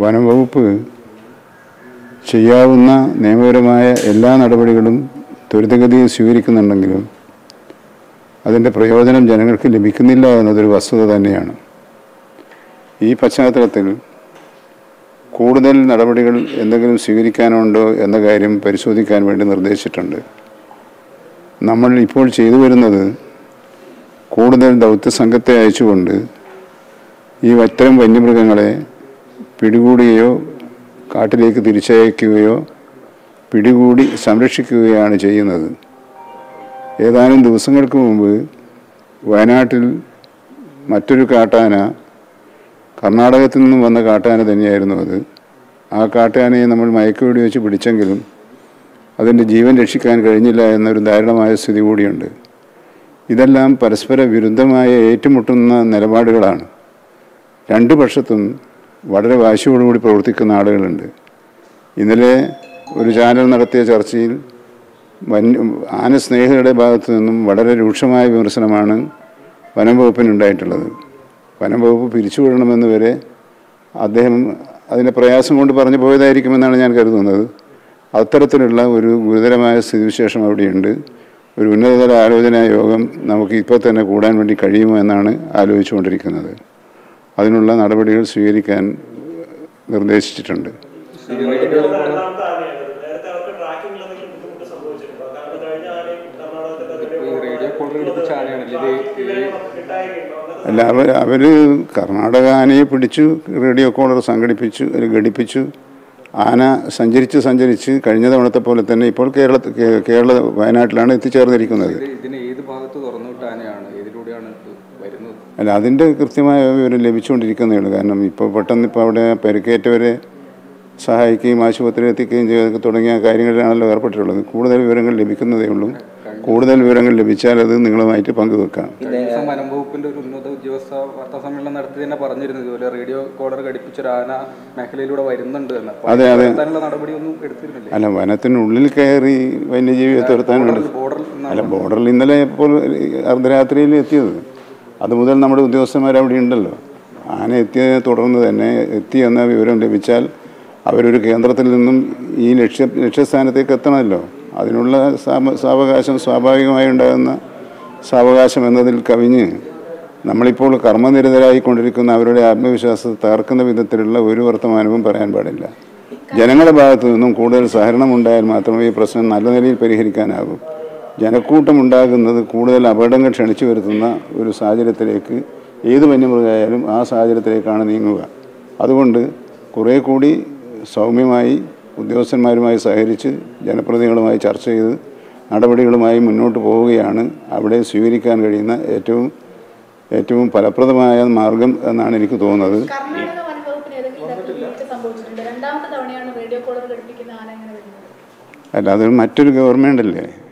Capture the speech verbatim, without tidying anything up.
വനം വകുപ്പ് ചെയ്യാവുന്ന നിയമപരമായ എല്ലാ നടപടികളും ത്വരിതഗതിയിൽ സ്വീകരിക്കുന്നുണ്ടെങ്കിലും അതിൻ്റെ പ്രയോജനം ജനങ്ങൾക്ക് ലഭിക്കുന്നില്ല എന്നതൊരു വസ്തുത തന്നെയാണ്. ഈ പശ്ചാത്തലത്തിൽ കൂടുതൽ നടപടികൾ എന്തെങ്കിലും സ്വീകരിക്കാനുണ്ടോ എന്ന കാര്യം പരിശോധിക്കാൻ വേണ്ടി നിർദ്ദേശിച്ചിട്ടുണ്ട്. നമ്മൾ ഇപ്പോൾ ചെയ്തു വരുന്നത് കൂടുതൽ ദൗത്യസംഘത്തെ അയച്ചുകൊണ്ട് ഈ അത്തരം വന്യമൃഗങ്ങളെ പിടികൂടുകയോ കാട്ടിലേക്ക് തിരിച്ചയക്കുകയോ പിടികൂടി സംരക്ഷിക്കുകയാണ് ചെയ്യുന്നത്. ഏതാനും ദിവസങ്ങൾക്ക് മുമ്പ് വയനാട്ടിൽ മറ്റൊരു കാട്ടാന, കർണാടകത്തിൽ നിന്നും വന്ന കാട്ടാന തന്നെയായിരുന്നു അത്. ആ കാട്ടാനയെ നമ്മൾ മയക്കുവെടി വെച്ച് പിടിച്ചെങ്കിലും അതിൻ്റെ ജീവൻ രക്ഷിക്കാൻ കഴിഞ്ഞില്ല എന്നൊരു ദാരുണമായ സ്ഥിതി കൂടിയുണ്ട്. ഇതെല്ലാം പരസ്പര വിരുദ്ധമായ ഏറ്റുമുട്ടുന്ന നിലപാടുകളാണ്. രണ്ടു പക്ഷത്തും വളരെ വാശിയോടുകൂടി പ്രവർത്തിക്കുന്ന ആളുകളുണ്ട്. ഇന്നലെ ഒരു ചാനൽ നടത്തിയ ചർച്ചയിൽ വന്യ ആന സ്നേഹികളുടെ ഭാഗത്തു നിന്നും വളരെ രൂക്ഷമായ വിമർശനമാണ് വനം വകുപ്പിനുണ്ടായിട്ടുള്ളത്. വനം വകുപ്പ് പിരിച്ചുവിടണമെന്ന് വരെ അദ്ദേഹം അതിൻ്റെ പ്രയാസം കൊണ്ട് പറഞ്ഞു പോയതായിരിക്കുമെന്നാണ് ഞാൻ കരുതുന്നത്. അത്തരത്തിലുള്ള ഒരു ഗുരുതരമായ സ്ഥിതിവിശേഷം അവിടെയുണ്ട്. ഒരു ഉന്നതതല ആലോചനാ യോഗം നമുക്ക് ഇപ്പോൾ തന്നെ കൂടാൻ വേണ്ടി കഴിയുമോ എന്നാണ് ആലോചിച്ചുകൊണ്ടിരിക്കുന്നത്. അതിനുള്ള നടപടികൾ സ്വീകരിക്കാൻ നിർദ്ദേശിച്ചിട്ടുണ്ട്. അല്ല, അവർ അവർ കർണാടക ആനയെ പിടിച്ചു, റേഡിയോ കോളർ സംഘടിപ്പിച്ചു, ഘടിപ്പിച്ചു. ആന സഞ്ചരിച്ച് സഞ്ചരിച്ച് കഴിഞ്ഞ തവണത്തെ പോലെ തന്നെ ഇപ്പോൾ കേരളത്തിൽ കേരള വയനാട്ടിലാണ് എത്തിച്ചേർന്നിരിക്കുന്നത്. അല്ല, അതിൻ്റെ കൃത്യമായ വിവരം ലഭിച്ചുകൊണ്ടിരിക്കുന്നേ ഉള്ളൂ. കാരണം ഇപ്പോൾ പെട്ടെന്ന് ഇപ്പോൾ അവിടെ പരിക്കേറ്റവരെ സഹായിക്കുകയും ആശുപത്രിയിൽ എത്തിക്കുകയും ചെയ്തൊക്കെ തുടങ്ങിയ കാര്യങ്ങളിലാണല്ലോ ഏർപ്പെട്ടിട്ടുള്ളത്. കൂടുതൽ വിവരങ്ങൾ ലഭിക്കുന്നതേ ഉള്ളൂ. കൂടുതൽ വിവരങ്ങൾ ലഭിച്ചാൽ അത് നിങ്ങളുമായിട്ട് പങ്കുവെക്കാം. വനം വകുപ്പിന്റെ ഒരു ഉന്നത ഉദ്യോഗസ്ഥ വാർത്താ സമ്മേളനം നടത്തി തന്നെ പറഞ്ഞിരുന്നു ഇതുപോലെ റേഡിയോ കോളർ ഘടിപ്പിച്ചൊരു ആന മേഖലയിലൂടെ വരുന്നുണ്ട് എന്ന്. അതെ അതെ നടപടിയൊന്നും എടുത്തിരുന്നില്ല. അല്ല, വനത്തിനുള്ളിൽ കയറി വന്യജീവിയെ തുരത്താൻ വേണ്ടി അല്ല, ബോർഡറിൽ ഇന്നലെ ഇപ്പോൾ അർദ്ധരാത്രിയിൽ എത്തിയത്. അതുമുതൽ നമ്മുടെ ഉദ്യോഗസ്ഥന്മാർ അവിടെ ഉണ്ടല്ലോ. ആന എത്തിയതിനെ തുടർന്ന് തന്നെ എത്തി എന്ന വിവരം ലഭിച്ചാൽ അവരൊരു കേന്ദ്രത്തിൽ നിന്നും ഈ ലക്ഷ്യ ലക്ഷ്യസ്ഥാനത്തേക്ക് എത്തണമല്ലോ. അതിനുള്ള സാവകാശം സ്വാഭാവികമായി ഉണ്ടാകുന്ന സാവകാശം എന്നതിൽ കവിഞ്ഞ് നമ്മളിപ്പോൾ കർമ്മനിരതരായിക്കൊണ്ടിരിക്കുന്ന അവരുടെ ആത്മവിശ്വാസത്തെ തകർക്കുന്ന വിധത്തിലുള്ള ഒരു വർത്തമാനവും പറയാൻ പാടില്ല. ജനങ്ങളുടെ ഭാഗത്തു നിന്നും കൂടുതൽ സഹകരണം ഉണ്ടായാൽ മാത്രമേ ഈ പ്രശ്നം നല്ല നിലയിൽ പരിഹരിക്കാനാകൂ. ജനക്കൂട്ടം ഉണ്ടാകുന്നത് കൂടുതൽ അപകടങ്ങൾ ക്ഷണിച്ചു വരുത്തുന്ന ഒരു സാഹചര്യത്തിലേക്ക് ഏത് വന്യമൃഗമായാലും ആ സാഹചര്യത്തിലേക്കാണ് നീങ്ങുക. അതുകൊണ്ട് കുറേ കൂടി സൗമ്യമായി ഉദ്യോഗസ്ഥന്മാരുമായി സഹകരിച്ച് ജനപ്രതിനിധികളുമായി ചർച്ച ചെയ്ത് നടപടികളുമായി മുന്നോട്ട് പോവുകയാണ് അവിടെ സ്വീകരിക്കാൻ കഴിയുന്ന ഏറ്റവും ഏറ്റവും ഫലപ്രദമായ മാർഗം എന്നാണ് എനിക്ക് തോന്നുന്നത്. അല്ല, അത് മറ്റൊരു ഗവൺമെൻ്റ് അല്ലേ.